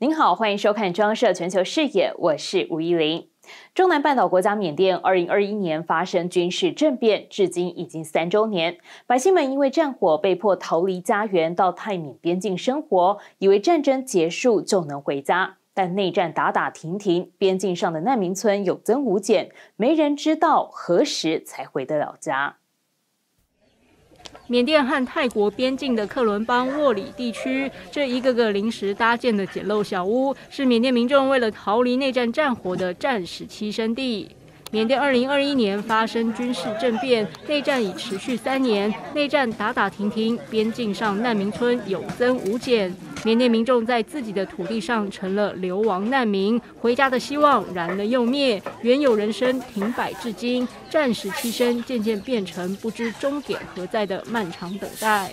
您好，欢迎收看中央社全球视野，我是吴依玲。中南半岛国家缅甸2021年发生军事政变，至今已经3周年。百姓们因为战火被迫逃离家园，到泰缅边境生活，以为战争结束就能回家。但内战打打停停，边境上的难民村有增无减，没人知道何时才回得了家。 缅甸和泰国边境的克伦邦沃里地区，这一个个临时搭建的简陋小屋，是缅甸民众为了逃离内战战火的战时栖身地。缅甸2021年发生军事政变，内战已持续3年，内战打打停停，边境上难民村有增无减。缅甸民众在自己的土地上成了流亡难民，回家的希望燃了又灭，原有人生停摆至今，战时栖身渐渐变成不知终点何在的漫长等待。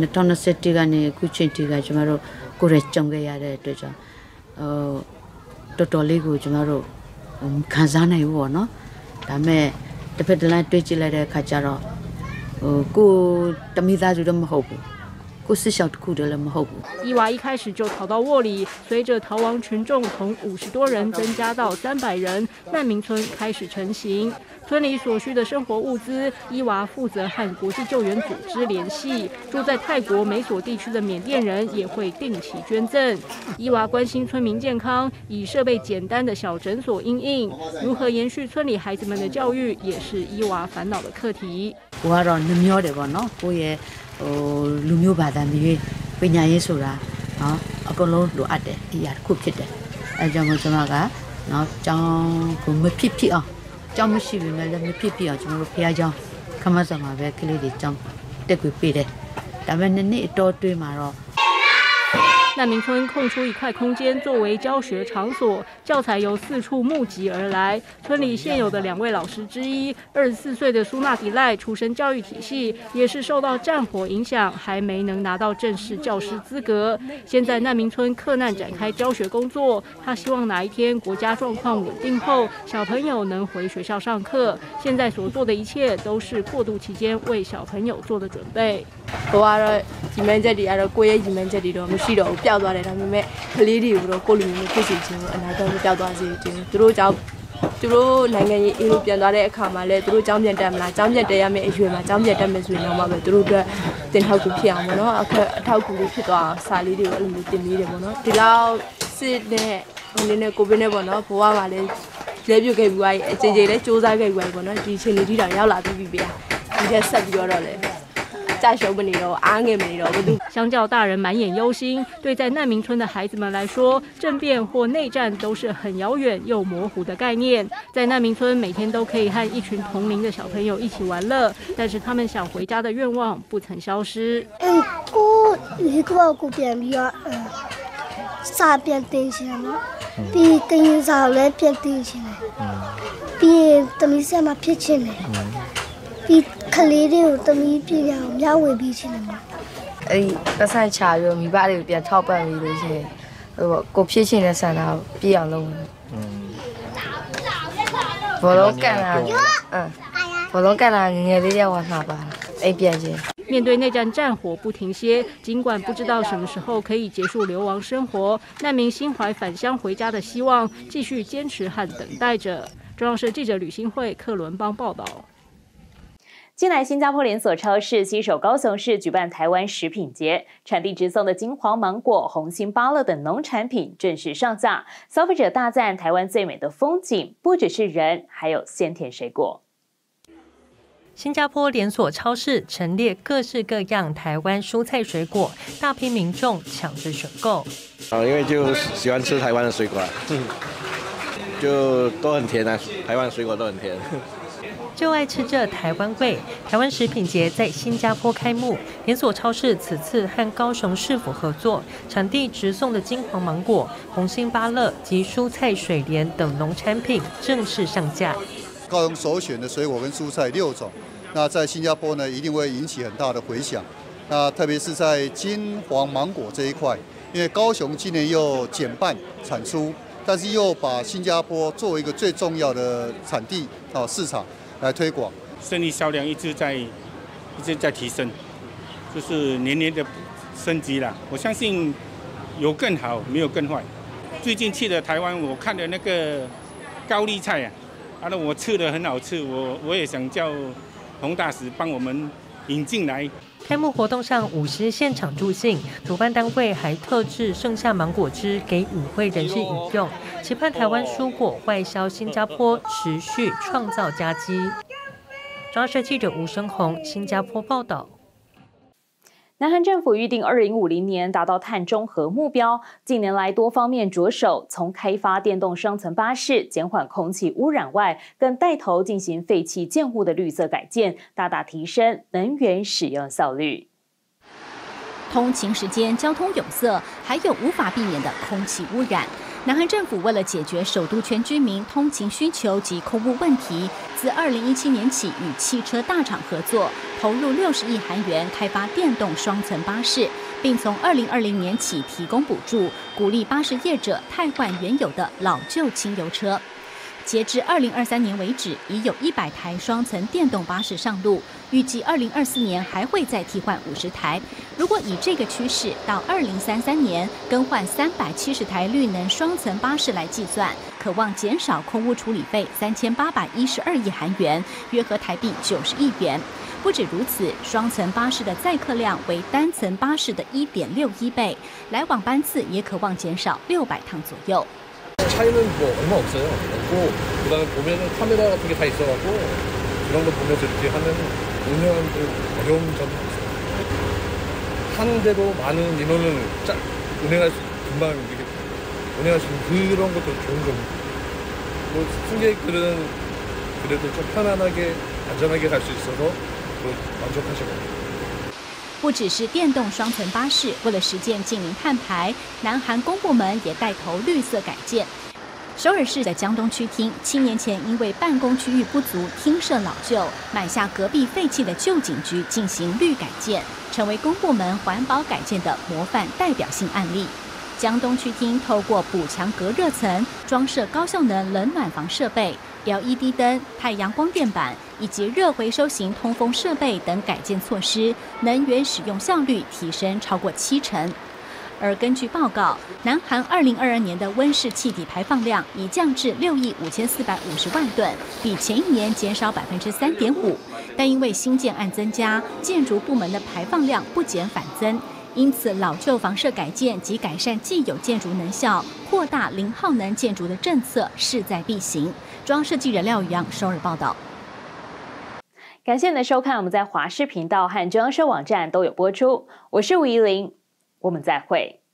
다음에 대표들랑 되지래래 가자로 고 담이다주도 못하고 고 스셔도 구들을 못하고 伊娃一开始就逃到沃里，随着逃亡群众从50多人增加到300人，难民村开始成型。村里所需的生活物资，伊娃负责和国际救援组织联系。住在泰国美索地区的缅甸人也会定期捐赠。伊娃关心村民健康，以设备简单的小诊所因应。如何延续村里孩子们的教育，也是伊娃烦恼的课题。 루묘바다미회냐예소라 아걸로 로아데 이야 쿠피데 아자모자마가 나장 고메 피피어 점시비멜레 피피어 좀 피아죠 가마자마베 클리디 좀 떼고피데 다음에는 또对마로 难民村空出一块空间作为教学场所，教材由4处募集而来。村里现有的2位老师之一，24岁的苏纳迪赖出身教育体系，也是受到战火影响，还没能拿到正式教师资格。先在难民村克难展开教学工作，他希望哪一天国家状况稳定后，小朋友能回学校上课。现在所做的一切都是过渡期间为小朋友做的准备。 ပျောက်သွားတယ်ဒါပေမဲ့ကလေးတွေကိုတော့ကိုလူမျိုးဖြစ်စီခြင်းအနာဂတ်မပျောက်သွားစေခြင်းသူတို့ကြောင့်သူတို့နိုင်ငံရေးအေးလို့ပြန်သွားတဲ့အခါမှာလည်းသူတို့ကျောင်းပြန်တက်မလားကျောင်းပြန်တက်ရမယ့်အရွယ်မှာကျောင်းပြန်တက်မယ်ဆိုရင်တော့မှပဲသူတို့အတွက်တင်ထောက်ကူဖြစ်အောင်ပေါ့နော်အခက်အထောက်ကူလေးဖြစ်သွားအောင်စာလေးတွေကိုအဲ့လိုမျိုးတင်ပေးတယ်ပေါ့နော်ဒီလောက်စစ်တဲ့ဟိုနေနဲ့ကိုဗစ်နဲ့ပေါ့နော်ဘဝမှာလည်းလဲပြုတ်ခဲ့ပြီးသွားပြီအချိန်ချင်းလည်းစူးစမ်းခဲ့ပြီးပေါ့နော်ဒီအချိန်လေးထိတောင်ရောက်လာပြီးပြီဒီထက်ဆက်ပြီးတော့လည်း相较大人满眼忧心，对在难民村的孩子们来说，政变或内战都是很遥远又模糊的概念。在难民村，每天都可以和一群同龄的小朋友一起玩乐，但是他们想回家的愿望不曾消失。 စာပြန်တင်ချင်တယ်နော်ပြီးကရင်စာလည်းပြန်တင်ချင်တယ်ပြီးတမီးဆက်မှာဖြစ်ချင်တယ်ပြီးကလေးတွေကိုတမီးပြည်အောင်မျှဝေပေးချင်တယ်အဲ့ဒီပတ်စံချပြီးမိဘတွေကိုပြန်ထောက်ပံ့ပြီးလို့ရှိရင်ဟိုကိုဖြစ်ချင်တဲ့ဆန္ဒကိုပြည့်အောင်လုပ်မယ်ဘောလုံးကန်လာငယ်လေးတယောက်မှာပါအိမ်ပြန်ချင်း。 面对内战战火不停歇，尽管不知道什么时候可以结束流亡生活，难民心怀返乡回家的希望，继续坚持和等待着。中央社记者吕新慧克伦邦报道。 近来，新加坡连锁超市携手高雄市举办台湾食品节，产地直送的金黄芒果、红心芭乐等农产品正式上架，消费者大赞台湾最美的风景不只是人，还有鲜甜水果。 新加坡连锁超市陈列各式各样台湾蔬菜水果，大批民众抢着选购。 因为就喜欢吃台湾的水果，就都很甜啊，台湾水果都很甜。 就爱吃这台湾味。台湾食品节在新加坡开幕，连锁超市此次和高雄市府合作，产地直送的金黄芒果、红心芭乐及蔬菜水莲等农产品正式上架。 高雄首选的水果跟蔬菜6种，那在新加坡呢一定会引起很大的回响。那特别是在金黄芒果这一块，因为高雄今年又减半产出，但是又把新加坡作为一个最重要的产地市场来推广。 生意销量一直在提升，就是年年的升级啦。我相信有更好，没有更坏。 最近去了台湾，我看了那个高丽菜啊，那我吃的很好吃，我也想叫洪大使帮我们引进来。 开幕活动上舞狮现场助兴，主办单位还特制盛夏芒果汁给与会人士饮用，期盼台湾蔬果外销新加坡持续创造佳绩。中央社记者吴生宏，新加坡报道。 南韩政府预定2050年达到碳中和目标，近年来多方面着手，从开发电动双层巴士减缓空气污染外，更带头进行废弃建物的绿色改建，大大提升能源使用效率。 通勤时间交通拥塞，还有无法避免的空气污染。南韩政府为了解决首都圈居民通勤需求及空污问题，自2017年起与汽车大厂合作，投入60亿韩元开发电动双层巴士，并从2020年起提供补助，鼓励巴士业者汰换原有的老旧轻油车。截至2023年为止，已有100台双层电动巴士上路，预计2024年还会再替换50台。如果以这个趋势，到2033年更换370台绿能双层巴士来计算，可望减少空污处理费3812亿韩元，约合台币90亿元。不止如此，双层巴士的载客量为单层巴士的1.61倍，来往班次也可望减少600趟左右。 차이는 뭐 얼마 없어요. 없고 그다음에 보면은 카메라 같은 게 다 있어갖고 그런 거 보면서 이렇게 하면 운영하는 어려운 점이 없어요. 한 대로 많은 인원을 운행할 수 금방 이렇게 운행할 수 있는 그런 것도 좋은 겁니다. 뭐 승객들은 그래도 좀 편안하게 안전하게 갈 수 있어서 만족하실 겁니다. 不只是电动双层巴士，为了实践净零碳排，南韩公部门也带头绿色改建。首尔市的江东区厅7年前因为办公区域不足，厅舍老旧，买下隔壁废弃的旧警局进行绿改建，成为公部门环保改建的模范代表性案例。江东区厅透过补强隔热层，装设高效能冷暖房设备、LED 灯、太阳光电板以及热回收型通风设备等改建措施，能源使用效率提升超过70%。而根据报告，南韩2022年的温室气体排放量已降至6亿5450万吨，比前一年减少3.5%。但因为新建案增加，建筑部门的排放量不减反增。 因此，老旧房舍改建及改善既有建筑能效、扩大零耗能建筑的政策势在必行。中央社记者廖宇阳首尔报道。 感谢你的收看，我们在华视频道和中央社网站都有播出。我是吴怡玲，我们再会。